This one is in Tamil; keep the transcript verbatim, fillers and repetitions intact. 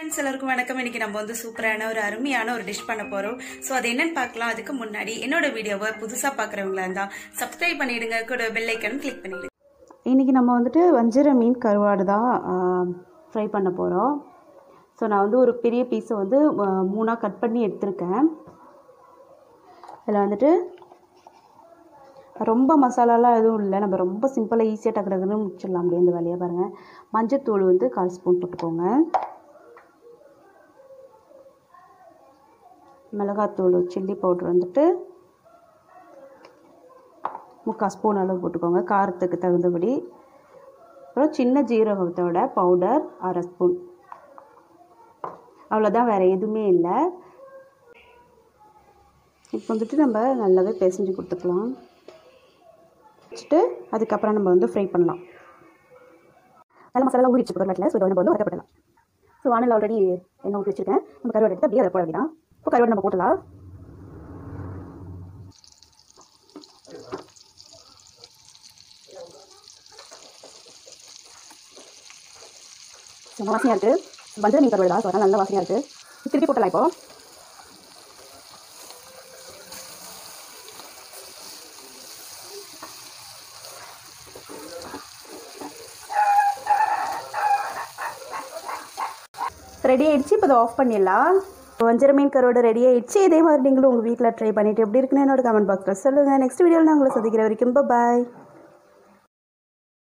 ஃப்ரெண்ட்ஸ் எல்லாருக்கும் வணக்கம். இன்னைக்கு நம்ம வந்து சூப்பரான ஒரு அருமையான ஒரு டிஷ் பண்ண போறோம். ஸோ அது என்னன்னு பார்க்கலாம். அதுக்கு முன்னாடி என்னோட வீடியோவை புதுசா பார்க்குறவங்களா இருந்தா சப்ஸ்கிரைப் பண்ணிடுங்க, கூட பெல் ஐக்கனும் கிளிக் பண்ணிடுங்க. இன்றைக்கி நம்ம வந்துட்டு வஞ்சிர மீன் கருவாடு தான் ஃப்ரை பண்ண போகிறோம். ஸோ நான் வந்து ஒரு பெரிய பீஸை வந்து மூணாக கட் பண்ணி எடுத்திருக்கேன். இதில் வந்துட்டு ரொம்ப மசாலாலாம் எதுவும் இல்லை, நம்ம ரொம்ப சிம்பிளாக ஈஸியாக டக்கு டக்குன்னு முடிச்சிடலாம். அப்படியே இந்த வேலையை பாருங்கள். மஞ்சத்தூள் வந்து கால் ஸ்பூன் போட்டுக்கோங்க. மிளகாத்தூள் சில்லி பவுட்ரு வந்துட்டு முக்கால் ஸ்பூன் அளவு போட்டுக்கோங்க, காரத்துக்கு தகுந்தபடி. அப்புறம் சின்ன ஜீரகத்தோட பவுடர் அரை ஸ்பூன், அவ்வளோதான், வேறு எதுவுமே இல்லை. இப்போ வந்துட்டு நம்ம நல்லாவே பிசைஞ்சு கொடுத்துக்கலாம். வச்சுட்டு அதுக்கப்புறம் நம்ம வந்து ஃப்ரை பண்ணலாம். நல்ல மசாலா ஊறி வச்சு போடலாம். ஸோ இதை நம்ம வந்து வதக்கப்படலாம். ஸோ வானல் ஆல்ரெடி எண்ணெய் ஊற்றி வச்சுருக்கேன். நம்ம கருவாடு எடுத்து அப்படியே அதை போட வேண்டியதான். இப்போ கருவாடு நம்ம போட்டலாம். ரொம்ப வாசனையாக இருக்குது. வஞ்சர மீன் கருவாடு தான், ஸோ அதனால் நல்ல வாசனையாக இருக்குது. திருப்பி போட்டலாம். இப்போ ரெடி ஆகிடுச்சு. இப்போ அதை ஆஃப் பண்ணிடலாம். வஞ்சர மீன் கருவாடு ரெடி ஆகிடுச்சு. இதே மாதிரி நீங்களும் உங்கள் வீட்டில் ட்ரை பண்ணிவிட்டு எப்படி இருக்குன்னு என்னோட கமெண்ட் பாக்ஸில் சொல்லுங்கள். நெக்ஸ்ட் வீடியோவில் நான் உங்களை சந்திக்கிற வரைக்கும் பாய்.